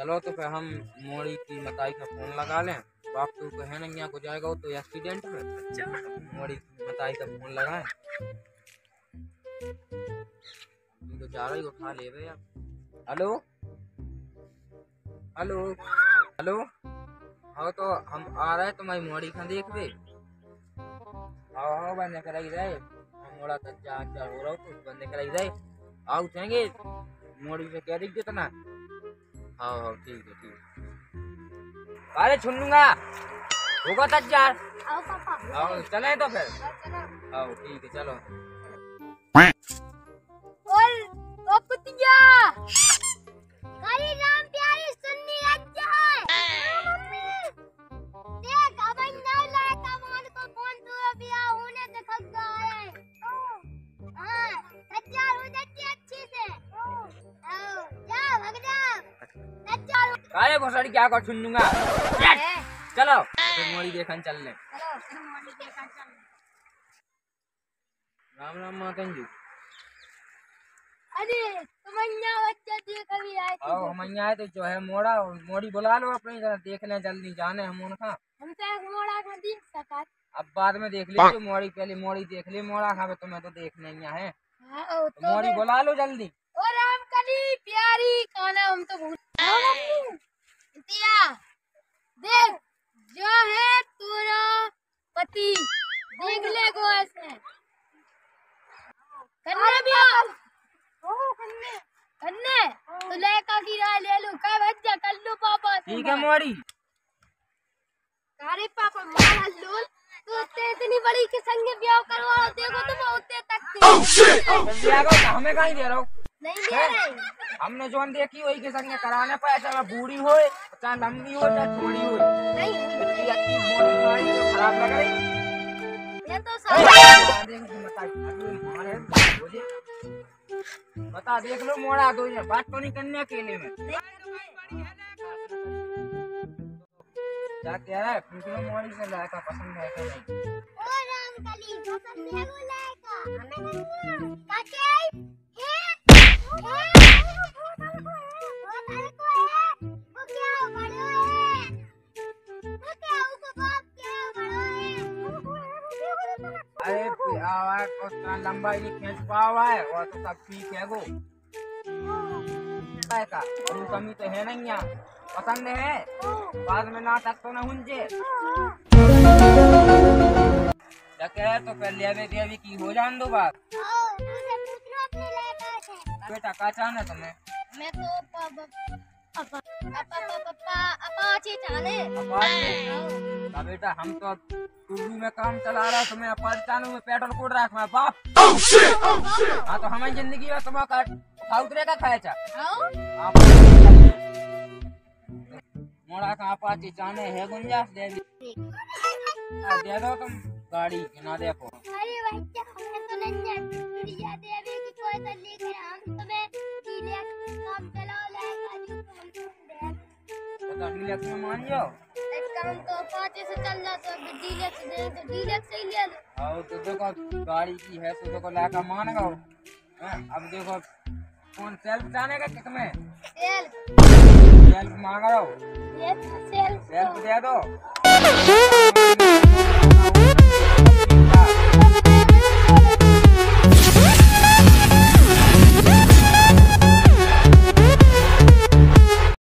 चलो तो फिर हम मोड़ी की मताई का फोन लगा लें। बाप तो कहे नहीं यहाँ को जाएगा वो तो एक्सीडेंट में। अच्छा मोड़ी की मताई का फोन लगाएं तो जा रही उठा ले रहे यार। Hello hello hello. हाँ तो हम आ रहे तुम्हारी मोड़ी खां देख दे। हाँ बंदे कराई रहे हम मोड़ा कच्चा अच्छा हो रहा हो तो बंदे कराई रहे आओ उठेंगे मोड़ी से कह दीजिए तना। हाँ हाँ ठीक है ठीक। अरे छुन लूंगा होगा तैयार। आओ पापा। आओ चले तो फिर। आओ ठीक है चलो। ओ कुतिया हरी राम प्यारी सुन्नी अच्छा है। देख अब ना लायक मान को फोन तो बिया होने से खग गया है। हां तैयार हो जाती अच्छे से। आओ जा भाग जा तैयार। अरे भोसड़ी क्या कर छुन लूंगा। चलो तो मोड़ी देखन चल ले। चलो मोड़ी देखन चल। राम राम मातन जी। अरे तुम यहाँ बच्चे देख अभी आए थे। आओ हम यहाँ आए तो जो है मोड़ा मोड़ी बुला लो अपनी जरा देख ले जल्दी जाने हम उनका। हम तो एक मोड़ा का देख सका। अब बाद में देख लीजिए मोड़ी पहले मोड़ी देख ली मोड़ा खावे तुम्हें तो देखना ही है। तो मोड़ी बुला लो जल्दी। ओ राम कली प्यारी खाना हम तो भूल देख जो है तेरा पति देख ले गो ऐसे करने भी करने तो लेका की राय ले लो का बच्चा कर लो पापा। ठीक है मोड़ी। अरे पापा मार लो तो इतनी बड़ी के संग ब्याह करवा देखो तुम होते तक हमें कहीं दे रहा हूँ नहीं दे रहे। हमने जो देखी वही के संग कराने पर ऐसा बूढ़ी हो चाहे लंबी हो चाहे थोड़ी हो इतनी अच्छी मोड़ी तो खराब लग रही। ये तो बता देख लो मोड़ा दो बात तो नहीं करने अकेले में क्या कह रहा है पूछो मोड़ी से लायका पसंद है क्या नहीं। ओ राम कली पसंद है वो लायका हमें काके अरे आवाज उतना लंबा ही नहीं खींच पावा है और तो सब ठीक है वो का कमी तो है नहीं यहाँ पसंद है बाद में ना तक तो न हुंजे क्या तो पहले अभी देवी की हो जान दो बात। बेटा का चाहना तुम्हें। मैं तो अपाचे चाहने बेटा हम तो टूबी में काम चला रहा तुम्हें अपाचे चालू में पेट्रोल कोड रख मैं बाप। हाँ तो हमारी जिंदगी में तुम्हारा उतरे का खाया चा मोड़ा का अपाचे चाहने है गुंजाइश दे दो तुम गाड़ी ना देखो। अरे बच्चा हमें तो नहीं है प्रिया देवी की कोई तो लेकर हम तुम्हें डीलक्स काम चलाओ लाएगा जो तो डीलक्स में मान जाओ एक काम तो पाँचे से चल जा तो डीलक्स दे तो डीलक्स ही ले लो। और तो देखो गाड़ी की है तो देखो लाका मान गो। अब देखो कौन सेल्फ जाने का किसमें सेल्फ मांग रहा हो सेल्फ दे दो।